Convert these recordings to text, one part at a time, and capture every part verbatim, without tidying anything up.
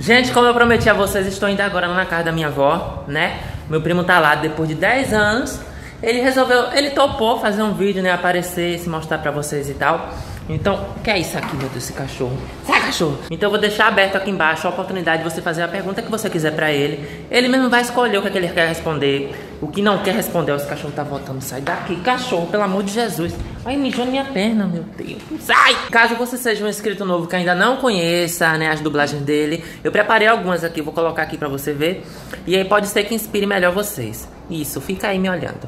Gente, como eu prometi a vocês, estou indo agora lá na casa da minha avó, né? Meu primo tá lá depois de dez anos. Ele resolveu, ele topou fazer um vídeo, né? Aparecer, se mostrar pra vocês e tal. Então, o que é isso aqui, meu Deus, esse cachorro? Sai, cachorro! Então eu vou deixar aberto aqui embaixo a oportunidade de você fazer a pergunta que você quiser pra ele. Ele mesmo vai escolher o que, é que ele quer responder. O que não quer responder, esse cachorro tá voltando. Sai daqui, cachorro, pelo amor de Jesus. Ai, mijou na minha perna, meu Deus. Sai! Caso você seja um inscrito novo que ainda não conheça, né, as dublagens dele, eu preparei algumas aqui, vou colocar aqui pra você ver. E aí pode ser que inspire melhor vocês. Isso, fica aí me olhando.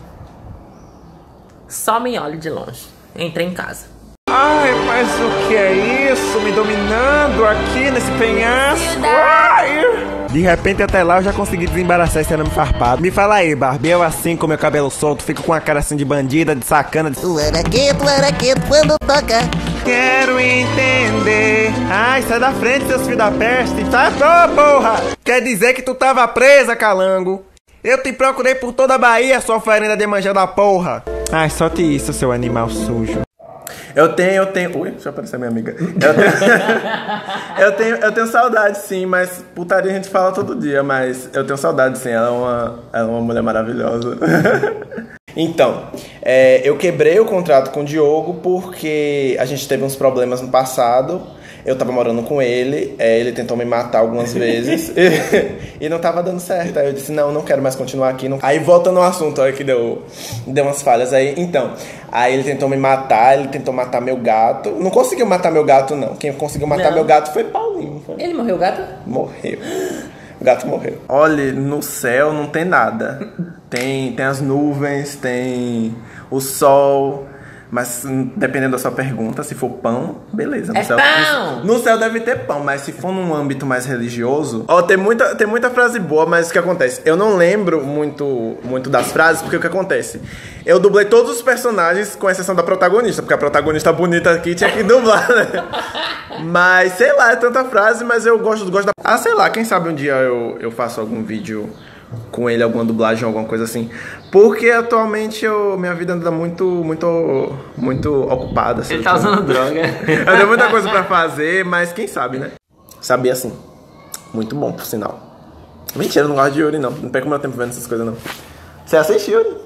Só me olhe de longe. Entrei em casa. Ai, mas o que é isso? Me dominando aqui nesse penhasco. Ai. De repente até lá eu já consegui desembaraçar esse arame farpado. Me fala aí, Barbie, eu assim com meu cabelo solto, fico com a cara assim de bandida, de sacana. De... Tu era quieto, era quieto quando toca. Quero entender. Ai, sai da frente, seus filhos da peste. Sai, ô, porra! Quer dizer que tu tava presa, calango? Eu te procurei por toda a Bahia, sua oferenda de manjã da porra. Ai, solte isso, seu animal sujo. Eu tenho, eu tenho... Ui, deixa eu aparecer minha amiga. Eu tenho... eu tenho, eu tenho saudade, sim, mas putaria a gente fala todo dia, mas eu tenho saudade, sim. Ela é uma, ela é uma mulher maravilhosa. Então, é, eu quebrei o contrato com o Diogo porque a gente teve uns problemas no passado. Eu tava morando com ele, é, ele tentou me matar algumas vezes e, e não tava dando certo. Aí eu disse, não, não quero mais continuar aqui. Não... Aí voltando ao assunto, olha que deu, deu umas falhas aí. Então, aí ele tentou me matar, ele tentou matar meu gato. Não conseguiu matar meu gato, não. Quem conseguiu matar não. meu gato foi Paulinho. Foi. Ele morreu, o gato? Morreu. O gato morreu. Olha, no céu não tem nada. Tem, tem as nuvens, tem o sol... Mas dependendo da sua pergunta, se for pão, beleza. No é céu, pão! No, no céu deve ter pão, mas se for num âmbito mais religioso... Ó, tem muita, tem muita frase boa, mas o que acontece? Eu não lembro muito, muito das frases, porque o que acontece? Eu dublei todos os personagens, com exceção da protagonista, porque a protagonista bonita aqui tinha que dublar, né? Mas, sei lá, é tanta frase, mas eu gosto, gosto da... Ah, sei lá, quem sabe um dia eu, eu faço algum vídeo... com ele, alguma dublagem, alguma coisa assim. Porque atualmente eu, minha vida anda muito, muito, muito ocupada. Assim, ele tá usando droga. Eu tenho muita coisa pra fazer, mas quem sabe, né? Sabia assim. Muito bom, por sinal. Mentira, eu não gosto de Yuri, não. Não perco meu tempo vendo essas coisas, não. Você assiste Yuri?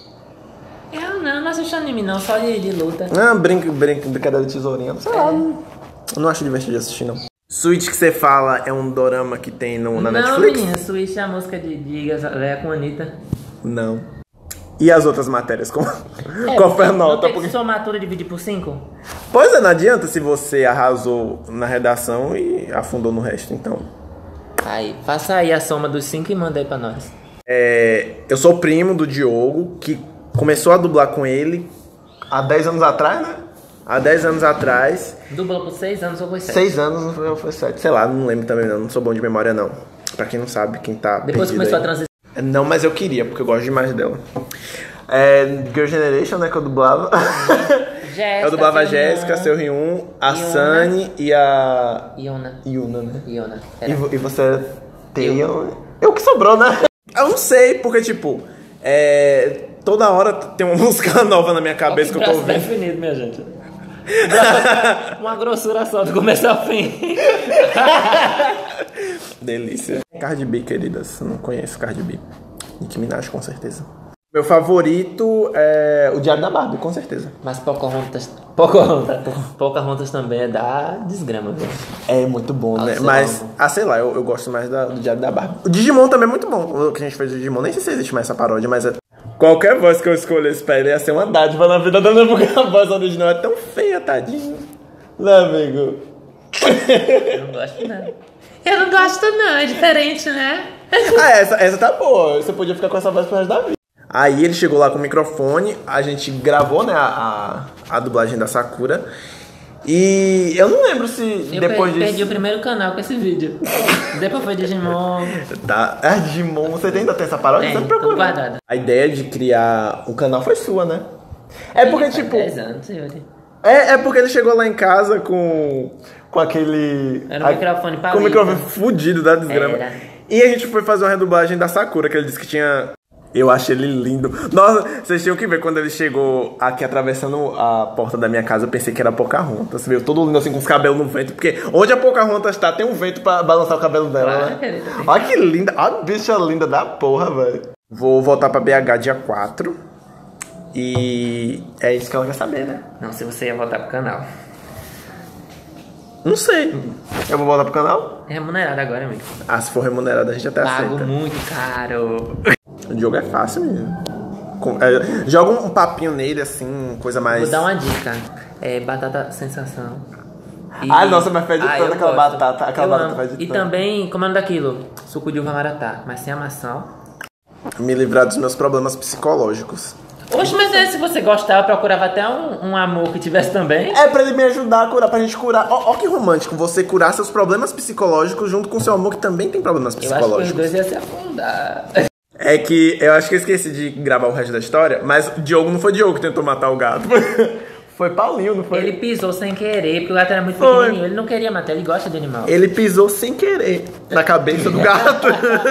Eu não, não assisto anime, não. Só de, de luta. Ah, brinca, brinca, brincadeira de tesourinha. Sei lá, não, não acho divertido de assistir, não. Switch que você fala é um dorama que tem no, na não, Netflix? Não, menina, Switch é a música de Digas, é com a Anitta. Não. E as outras matérias? Qual, é, qual foi a nota? Não tem Porque... que somar tudo e dividir por cinco? Pois é, não adianta se você arrasou na redação e afundou no resto, então. Aí, faça aí a soma dos cinco e manda aí pra nós. É, eu sou primo do Diogo, que começou a dublar com ele há dez anos atrás, né? Há dez anos atrás. Dublou por seis anos ou foi sete? seis anos não foi, foi sete. Sei lá, não lembro também não. Não sou bom de memória, não. Pra quem não sabe, quem tá Depois começou aí. a transição. Não, mas eu queria, porque eu gosto demais dela. É, Girl Generation, né, que eu dublava. Jéssica, eu dublava a Jéssica, Seu Ryun, a Sunny e a... Yuna. Yuna, né? Yuna. E, e você tem... Eu... eu que sobrou, né? Eu não sei, porque, tipo... É... Toda hora tem uma música nova na minha cabeça que eu tô ouvindo. Definido, minha gente. Uma grossura só do começo ao fim. Delícia. Cardi B, queridas. Não conheço Cardi B. Nicki Minaj, com certeza. Meu favorito é o Diário da Barbie, com certeza. Mas Pocahontas... Pocahontas... Pocahontas também é da desgrama, viu? É muito bom, ah, né? Mas, lá, ah, sei lá, eu, eu gosto mais da, do Diário da Barbie. O Digimon também é muito bom. O que a gente fez do Digimon, nem sei se existe mais essa paródia, mas é... Qualquer voz que eu escolhesse pra ele ia ser uma dádiva na vida da minha, porque a voz original é tão feia, tadinho. Né, amigo? Eu não gosto, não. Eu não gosto, não. É diferente, né? Ah, essa, essa tá boa. Você podia ficar com essa voz pro resto da vida. Aí ele chegou lá com o microfone, a gente gravou, né, a, a, a dublagem da Sakura. E eu não lembro se eu depois disso... Eu perdi disso... o primeiro canal com esse vídeo. Depois foi Digimon. Tá, é Digimon. Você ainda tem essa paródia? Tem, tudo guardado. A ideia de criar o canal foi sua, né? É porque, Sim, tipo... dez anos, Yuri. É, é porque ele chegou lá em casa com... Com aquele... Era um a, microfone palito. Com o microfone fudido da desgrama. Era. E a gente foi fazer uma redublagem da Sakura, que ele disse que tinha... Eu achei ele lindo. Nossa, vocês tinham que ver quando ele chegou aqui atravessando a porta da minha casa. Eu pensei que era Pocahontas. Você viu todo lindo assim com os cabelos no vento. Porque onde a Pocahontas tá, tem um vento pra balançar o cabelo dela, Claro, né? querida. Olha que linda. Olha a bicha linda da porra, velho. Vou voltar pra B H dia quatro. E é isso que ela quer saber, né? Não, se você ia voltar pro canal. Não sei. Eu vou voltar pro canal? É remunerado agora, amigo. Ah, se for remunerado a gente até Pago aceita. muito caro. O jogo é fácil, menino. Com- é, joga um papinho nele, assim, coisa mais... Vou dar uma dica. É batata sensação. E- Ai, nossa, mas fede Ah, tanto eu aquela gosto. batata. Aquela Eu batata amo. fede E tanto. também, como é o nome daquilo? Suco de uva maratá, mas sem a maçã. Me livrar dos meus problemas psicológicos. Oxe, mas aí, se você gostava, eu procurava até um, um amor que tivesse também. É pra ele me ajudar a curar, pra gente curar. Ó, ó que romântico, você curar seus problemas psicológicos junto com seu amor que também tem problemas Eu acho que os psicológicos. dois iam se afundar. É que eu acho que eu esqueci de gravar o resto da história, mas o Diogo não foi Diogo que tentou matar o gato. Foi Paulinho, não foi? Ele pisou sem querer, porque o gato era muito Foi. pequenininho. Ele não queria matar, ele gosta de animal. Ele pisou sem querer na cabeça do gato.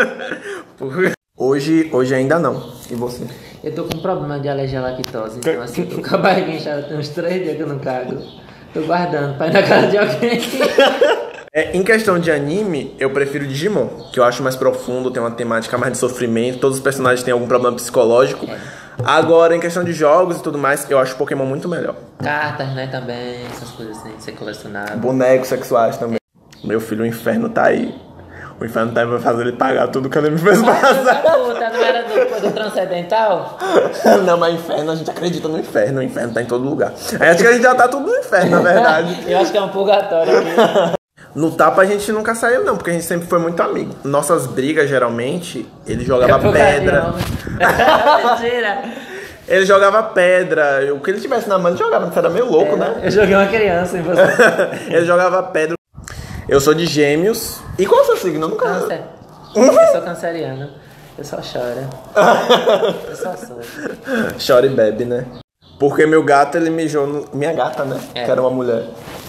Hoje, hoje ainda não. E você? Eu tô com um problema de alergia à lactose. Então, assim, tô com a barriga inchada, tem uns três dias que eu não cago. Tô guardando pra ir na casa de alguém. É, em questão de anime, eu prefiro Digimon, que eu acho mais profundo, tem uma temática mais de sofrimento, todos os personagens têm algum problema psicológico. Agora, em questão de jogos e tudo mais, eu acho Pokémon muito melhor. Cartas, né, também, essas coisas assim, de ser colecionável. Bonecos sexuais também. Meu filho, o inferno tá aí. O inferno tá aí pra fazer ele pagar tudo que ele me fez passar. Puta, não era do, do transcendental? Não, mas inferno, a gente acredita no inferno. O inferno tá em todo lugar. Aí acho que a gente já tá tudo no inferno, na verdade. Eu acho que é um purgatório aqui. No tapa a gente nunca saiu, não, porque a gente sempre foi muito amigo. Nossas brigas, geralmente, ele jogava pedra. Mentira. Ele jogava pedra. O que ele tivesse na mão, ele jogava. Você era meio louco, né? Eu joguei uma criança em você. Ele jogava pedra. Eu sou de Gêmeos. E qual é o seu signo? Eu nunca... Câncer. Eu sou canceriano. Eu só choro. Eu só sou. Chora e bebe, né? Porque meu gato, ele mijou no... Minha gata, né? É. Que era uma mulher.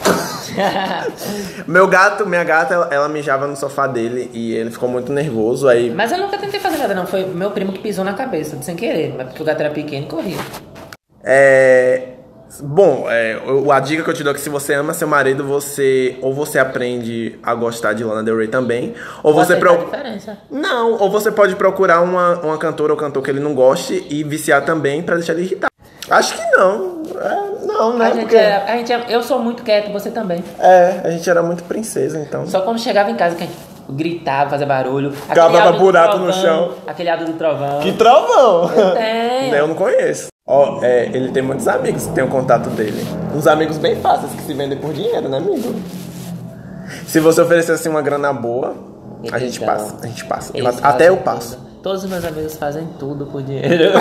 Meu gato, minha gata, ela, ela mijava no sofá dele e ele ficou muito nervoso, aí... Mas eu nunca tentei fazer nada, não. Foi meu primo que pisou na cabeça, sem querer. Mas porque o gato era pequeno e corria. É... Bom, é, o- a dica que eu te dou é que se você ama seu marido, você... Ou você aprende a gostar de Lana Del Rey também, ou Vou você... aceitar Pro... a diferença. Não, ou você pode procurar uma, uma cantora ou cantor que ele não goste e viciar também pra deixar ele irritado. Acho que não. É, não, né? A gente Porque... é, a gente é, eu sou muito quieto, você também. É, a gente era muito princesa, então. Só quando chegava em casa que a gente gritava, fazia barulho. Aquele Cavava áudio do buraco no trovão, chão. Aquele áudio do trovão. Que trovão! Eu tenho. Eu não conheço. Ó, é, ele tem muitos amigos que tem o contato dele. Uns amigos bem fáceis que se vendem por dinheiro, né, amigo? Se você oferecesse uma grana boa, a gente Então, passa. A gente passa. Eu- eles até eu fazem passo. tudo. Todos os meus amigos fazem tudo por dinheiro.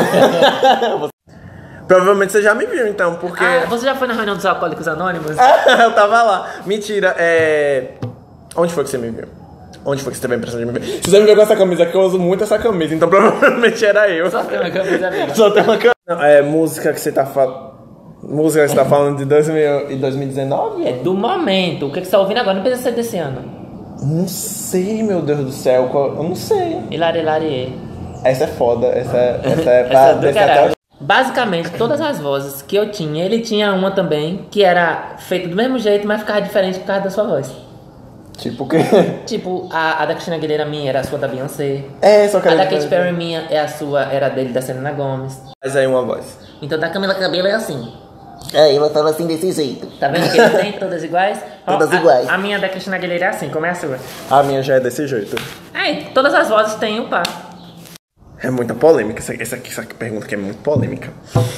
Provavelmente você já me viu, então, porque. Ah, você já foi na reunião dos Alcoólicos Anônimos? Eu tava lá. Mentira, é. Onde foi que você me viu? Onde foi que você teve a impressão de me ver? Se você me viu com essa camisa aqui, eu uso muito essa camisa, então provavelmente era eu. Só tem uma camisa amiga. Só tem uma camisa. É música que você tá falando. Música que você tá falando de dois mil e dois mil e dezenove? É do momento. O que, que você tá ouvindo agora? Não precisa ser desse ano. Não sei, meu Deus do céu. qual- Eu não sei. Hilari, hilari. Essa é foda. Essa é, essa é pra Essa é do descer até caralho. o- Basicamente, todas as vozes que eu tinha, ele tinha uma também, que era feita do mesmo jeito, mas ficava diferente por causa da sua voz. Tipo o quê? Tipo, a, a da Cristina Aguilera minha era a sua da Beyoncé. É, só A quero da Katy Perry minha é a sua, era a dele da Selena Gomez. Faz aí uma voz. Então da Camila Cabello é assim. Aí ela fala assim desse jeito. Tá vendo que ele tem todas iguais? Ó, Todas a- iguais. A minha da Cristina Aguilera é assim, como é a sua? A minha já é desse jeito. Aí, todas as vozes têm um par. É muita polêmica. Essa, essa, essa pergunta aqui é muito polêmica.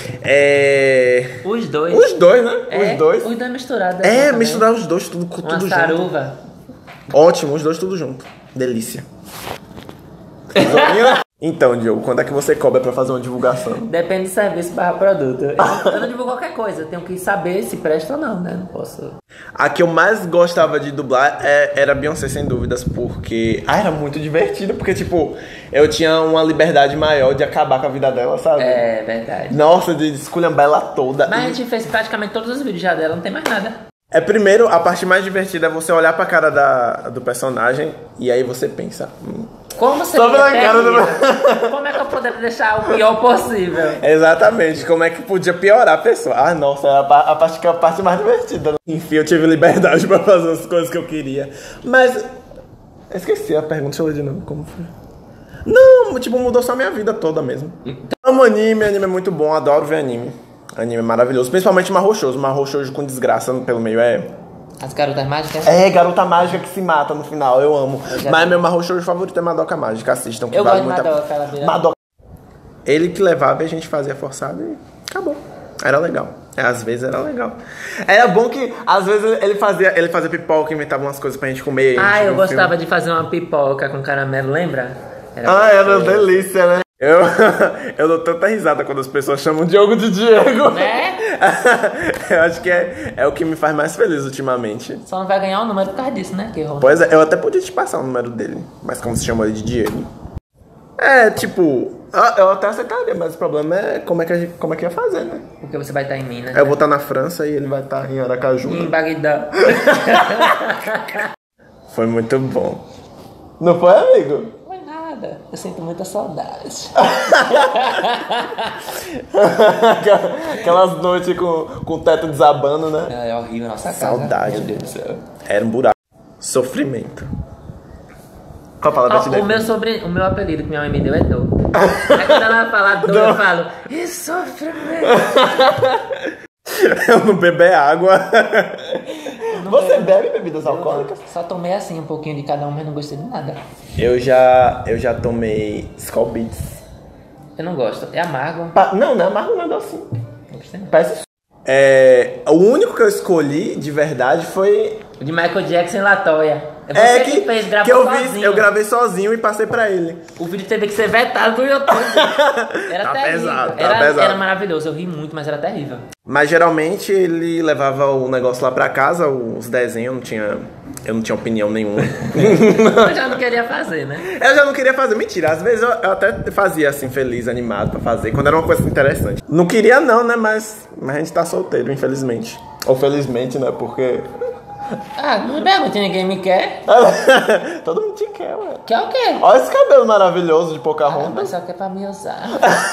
É. Os dois. Os dois, né? É, os dois. Os dois misturados. É, também. misturar os dois tudo, tudo Uma junto. saruva. Ótimo, os dois tudo junto. Delícia. Então, Diogo, quando é que você cobra pra fazer uma divulgação? Depende do serviço barra produto. Eu, eu não divulgo qualquer coisa, eu tenho que saber se presta ou não, né? Não posso. A que eu mais gostava de dublar é- era Beyoncé, sem dúvidas, porque... Ah, era muito divertido, porque, tipo, eu tinha uma liberdade maior de acabar com a vida dela, sabe? É verdade. Nossa, de esculhambar ela toda. Mas a E- gente fez praticamente todos os vídeos já dela, não tem mais nada. É, primeiro, a parte mais divertida é você olhar pra cara da, do personagem e aí você pensa... Hum, Como você Só pela ia cara do... Como é que eu poderia deixar o pior possível? Exatamente, como é que podia piorar a pessoa? Ah, nossa, a, a parte que é a parte mais divertida. Enfim, eu tive liberdade pra fazer as coisas que eu queria. Mas, eu esqueci a pergunta, deixa eu ler de novo, como foi? Não, tipo, mudou só a minha vida toda mesmo. Amo anime, anime é muito bom, adoro ver anime. Anime é maravilhoso, principalmente Mahou Shoujo. Mahou Shoujo com desgraça pelo meio é... As garotas mágicas? É, garota mágica que se mata no final, eu amo. Eu Mas vi. Meu Mahou Shoujo favorito é Madoka Mágica, assistam. Que eu vale gosto de muito Madoka, ela vira... Madoka. Ele que levava e a gente fazia forçado e acabou. Era legal. Às vezes era legal. Era bom que, às vezes, ele fazia, ele fazia pipoca, inventava umas coisas pra gente comer. Ah, gente eu gostava filme. de fazer uma pipoca com caramelo, lembra? Era ah, era uma delícia, né? Eu, eu dou tanta risada quando as pessoas chamam o Diogo de Diego. Né? Eu acho que é, é o que me faz mais feliz ultimamente. Só não vai ganhar o número por causa disso, né? Que errou. Pois é, eu até podia te passar o número dele, mas como se chamou ele de Diego? É, tipo, eu até aceitaria, mas o problema é como é que, a gente, como é que ia fazer, né? Porque você vai estar em Minas. Eu vou estar na França e ele vai estar em Aracaju. E em Bagdá. Foi muito bom. Não foi, amigo? Eu sinto muita saudade. Aquelas noites com, com o teto desabando, né? É horrível, nossa casa. Saudade. Meu Deus do céu. Era um buraco. Sofrimento. Qual a palavra Oh, te o, deu? meu sobre... o meu apelido que minha mãe me deu é Dor. Aí quando ela fala Dor, eu falo, e sofrimento. Eu não beber água. Você bebe bebidas alcoólicas? Só tomei assim um pouquinho de cada um, mas não gostei de nada. Eu já, eu já tomei Skol Beats. Eu não gosto. É amargo. Pa- não, não é amargo, não é docinho. Não gostei não. Parece... É, o único que eu escolhi de verdade foi... O de Michael Jackson e Latoya. É você É que, que, fez, gravou que eu sozinho. vi, eu gravei sozinho e passei pra ele. O vídeo teve que ser vetado do YouTube. Era Tá terrível. pesado, tá era, pesado. era maravilhoso, eu ri muito, mas era terrível. Mas geralmente ele levava o negócio lá pra casa, os desenhos, eu não tinha, eu não tinha opinião nenhuma. Eu já não queria fazer, né? Eu já não queria fazer, mentira, às vezes eu, eu até fazia assim, feliz, animado pra fazer, quando era uma coisa interessante. Não queria não, né, mas, mas a gente tá solteiro, infelizmente. Ou felizmente, né, porque... Ah, não me pergunte, ninguém me quer. Todo mundo te quer, ué. Quer o quê? Olha esse cabelo maravilhoso de Ah, Pocahontas. mas só que é pra me usar.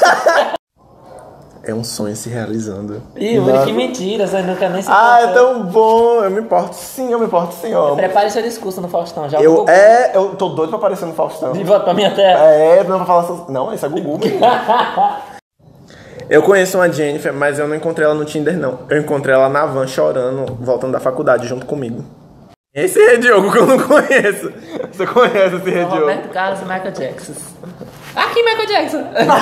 É um sonho se realizando. Ih, Nossa. que mentira, você nunca nem se Ah, é importou. tão bom. Eu me importo sim, eu me importo sim, ó. Prepare seu discurso no Faustão, já Eu, Gugu. é, eu tô doido pra aparecer no Faustão. De volta pra minha terra. É, não pra falar essas... Não, isso é Gugu, menino. Eu conheço uma Jennifer, mas eu não encontrei ela no Tinder, não. Eu encontrei ela na van, chorando, voltando da faculdade, junto comigo. Esse Rei Diogo que eu não conheço. Você conhece esse Rei Diogo? Roberto Carlos e Michael Jackson. Aqui, Michael Jackson.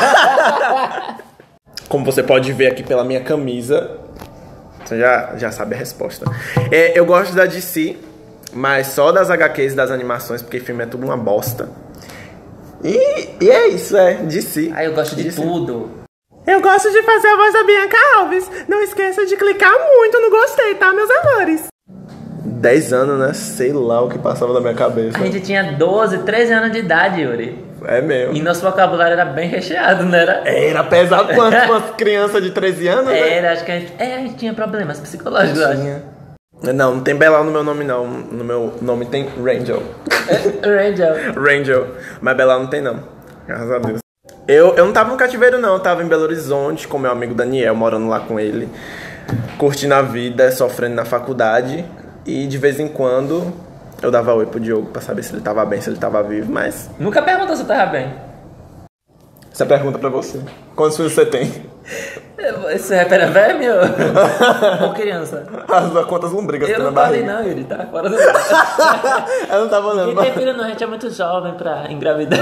Como você pode ver aqui pela minha camisa, você já, já sabe a resposta. É, eu gosto da D C, mas só das H Qs e das animações, porque filme é tudo uma bosta. E, e é isso, é D C. Ah, eu gosto de D C. tudo. Eu gosto de fazer a voz da Bianca Alves. Não esqueça de clicar muito no gostei, tá, meus amores? dez anos, né? Sei lá o que passava na minha cabeça. A gente tinha doze, treze anos de idade, Yuri. É mesmo. E nosso vocabulário era bem recheado, não era? Era pesado quanto uma criança de treze anos, né? Era, acho que a gente, é, a gente tinha problemas psicológicos, eu acho. Tinha. Não, não tem Belal no meu nome, não. No meu nome tem Rangel. Rangel. Rangel. Mas Belal não tem, não. Graças a Deus. Eu, eu não tava no cativeiro, não. Eu tava em Belo Horizonte com meu amigo Daniel, morando lá com ele. Curtindo a vida, sofrendo na faculdade. E de vez em quando eu dava oi pro Diogo pra saber se ele tava bem, se ele tava vivo, mas... Nunca perguntou se eu tava bem. Essa pergunta pra você. Quantos filhos você tem? Esse rapper é velho ou criança? As quantas lombrigas Eu tem não na falei barriga? não, Yuri, tá fora do... Eu não tava olhando. Quem tem filho não, a gente é muito jovem pra engravidar.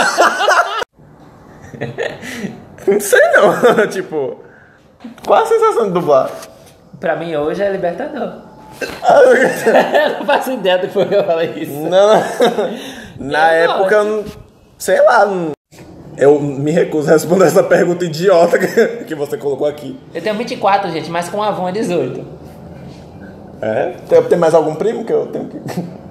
Não sei não, tipo... Qual a sensação de dublar? Pra mim hoje é libertador. Eu não faço ideia do que eu falei isso. Não, na Eu época, eu não, sei lá, não, eu me recuso a responder essa pergunta idiota que, que você colocou aqui. Eu tenho vinte e quatro, gente, mas com a Avon é dezoito. É? Tem, tem mais algum primo que eu tenho que...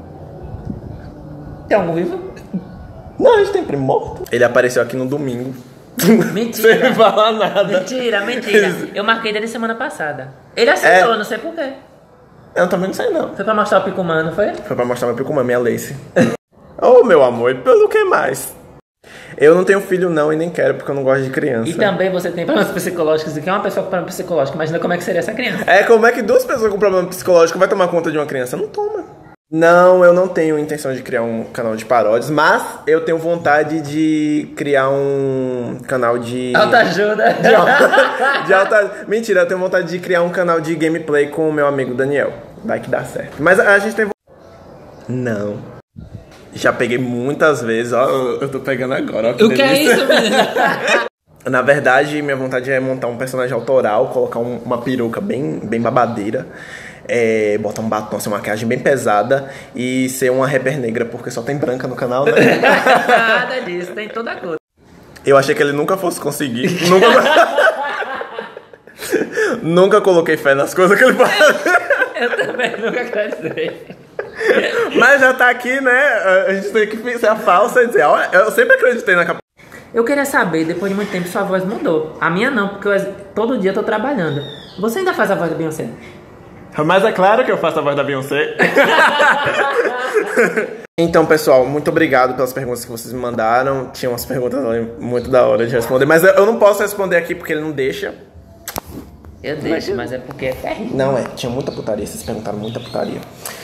Tem algum vivo? Não, a gente tem primo morto. Ele apareceu aqui no domingo. Mentira. Sem falar nada. Mentira, mentira. Eu marquei dele semana passada. Ele aceitou, É. não sei porquê. Eu também não sei não. Foi pra mostrar o Picumã, não foi? Foi pra mostrar meu picumã, minha lace. Oh, meu amor, pelo que mais? Eu não tenho filho não e nem quero, porque eu não gosto de criança. E também você tem problemas psicológicos. E que é uma pessoa com problema psicológico. Imagina como é que seria essa criança. É, como é que duas pessoas com problema psicológico vai tomar conta de uma criança? Não toma. Não, eu não tenho intenção de criar um canal de paródias, mas eu tenho vontade de criar um canal de... Autoajuda. De, alta... de alta... Mentira, eu tenho vontade de criar um canal de gameplay com o meu amigo Daniel. Vai que dá certo. Mas a gente tem... Não. Já peguei muitas vezes, ó, eu tô pegando agora, ó, que O que é isso, menino? Na verdade, minha vontade é montar um personagem autoral, colocar um, uma peruca bem, bem babadeira, é, botar um batom, assim, uma maquiagem bem pesada e ser uma rapper negra, porque só tem branca no canal, né? Nada disso, tem toda a cor. Eu achei que ele nunca fosse conseguir. Nunca... nunca coloquei fé nas coisas que ele faz. Eu também nunca acreditei. Mas já tá aqui, né? A gente tem que ser a falsa e dizer, olha, eu sempre acreditei na capacidade. Eu queria saber, depois de muito tempo, sua voz mudou. A minha não, porque eu, todo dia eu tô trabalhando. Você ainda faz a voz da Beyoncé? Mas é claro que eu faço a voz da Beyoncé. Então, pessoal, muito obrigado pelas perguntas que vocês me mandaram. Tinha umas perguntas muito da hora de responder, mas eu não posso responder aqui porque ele não deixa. Eu deixo, mas é porque é terrível. Não é, tinha muita putaria, vocês perguntaram muita putaria.